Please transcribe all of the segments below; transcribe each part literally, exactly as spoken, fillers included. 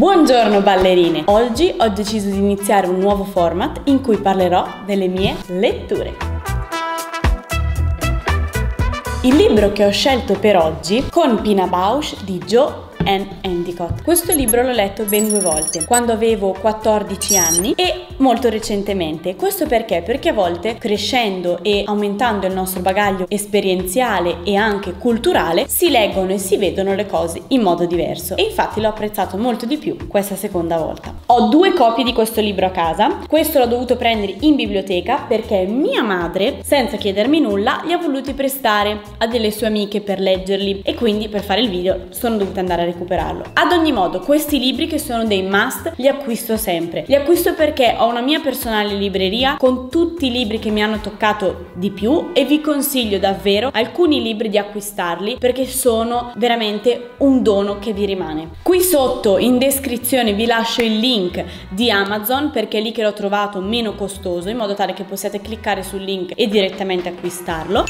Buongiorno ballerine! Oggi ho deciso di iniziare un nuovo format in cui parlerò delle mie letture. Il libro che ho scelto per oggi, Con Pina Bausch di Jo Ann Endicott. Questo libro l'ho letto ben due volte, quando avevo quattordici anni e molto recentemente. Questo perché? Perché a volte, crescendo e aumentando il nostro bagaglio esperienziale e anche culturale, si leggono e si vedono le cose in modo diverso. E infatti l'ho apprezzato molto di più questa seconda volta. Ho due copie di questo libro a casa. Questo l'ho dovuto prendere in biblioteca perché mia madre, senza chiedermi nulla, li ha voluti prestare a delle sue amiche per leggerli e quindi per fare il video sono dovuta andare a recuperarlo. Ad ogni modo, questi libri che sono dei must li acquisto sempre. Li acquisto perché ho una mia personale libreria con tutti i libri che mi hanno toccato di più e vi consiglio davvero alcuni libri di acquistarli perché sono veramente un dono che vi rimane. Qui sotto in descrizione vi lascio il link di Amazon perché è lì che l'ho trovato meno costoso, in modo tale che possiate cliccare sul link e direttamente acquistarlo.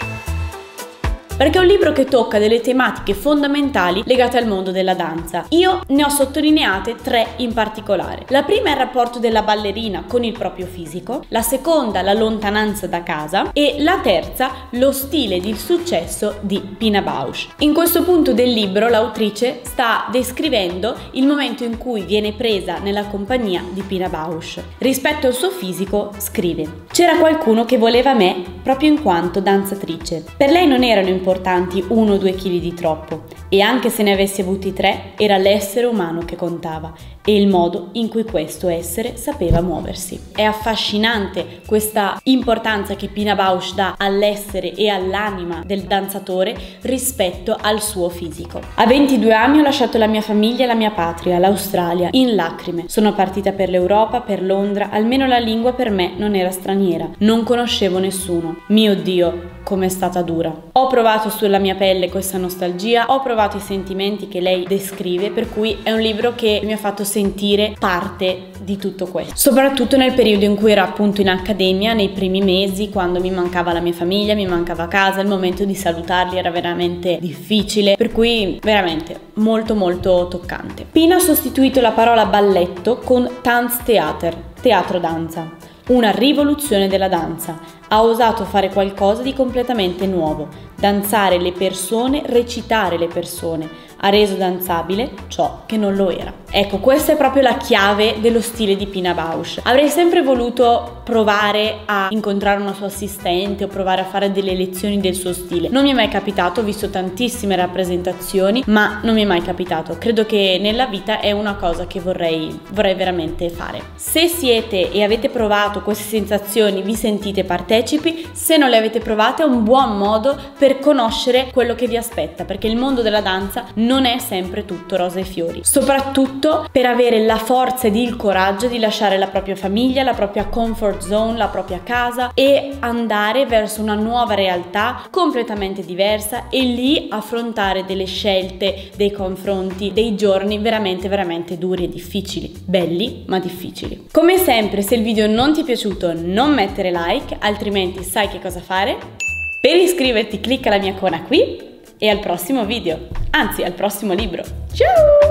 Perché è un libro che tocca delle tematiche fondamentali legate al mondo della danza. Io ne ho sottolineate tre in particolare. La prima è il rapporto della ballerina con il proprio fisico, la seconda la lontananza da casa e la terza lo stile di successo di Pina Bausch. In questo punto del libro l'autrice sta descrivendo il momento in cui viene presa nella compagnia di Pina Bausch. Rispetto al suo fisico scrive: c'era qualcuno che voleva me proprio in quanto danzatrice. Per lei non erano importanti importanti uno o due chili di troppo e anche se ne avessi avuti tre era l'essere umano che contava e il modo in cui questo essere sapeva muoversi. È affascinante questa importanza che Pina Bausch dà all'essere e all'anima del danzatore rispetto al suo fisico. A ventidue anni ho lasciato la mia famiglia e la mia patria, l'Australia, in lacrime. Sono partita per l'Europa, per Londra, almeno la lingua per me non era straniera. Non conoscevo nessuno. Mio Dio, com'è stata dura. Ho provato sulla mia pelle questa nostalgia, ho provato i sentimenti che lei descrive, per cui è un libro che mi ha fatto sentire parte di tutto questo. Soprattutto nel periodo in cui ero appunto in accademia, nei primi mesi, quando mi mancava la mia famiglia, mi mancava casa, il momento di salutarli era veramente difficile, per cui veramente molto molto toccante. Pina ha sostituito la parola balletto con Tanztheater, teatro danza. Una rivoluzione della danza. Ha osato fare qualcosa di completamente nuovo, danzare le persone, recitare le persone. Ha reso danzabile ciò che non lo era. Ecco, questa è proprio la chiave dello stile di Pina Bausch. Avrei sempre voluto provare a incontrare una sua assistente o provare a fare delle lezioni del suo stile. Non mi è mai capitato, ho visto tantissime rappresentazioni, ma non mi è mai capitato. Credo che nella vita è una cosa che vorrei, vorrei veramente fare. Se siete e avete provato queste sensazioni, vi sentite partecipi, se non le avete provate è un buon modo per conoscere quello che vi aspetta, perché il mondo della danza non è sempre tutto rose e fiori, soprattutto per avere la forza ed il coraggio di lasciare la propria famiglia, la propria comfort zone, la propria casa e andare verso una nuova realtà completamente diversa e lì affrontare delle scelte, dei confronti, dei giorni veramente veramente duri e difficili, belli ma difficili. Come sempre, se il video non ti è piaciuto non mettere like, altrimenti sai che cosa fare. Per iscriverti clicca la mia icona qui e al prossimo video, anzi al prossimo libro. Ciao!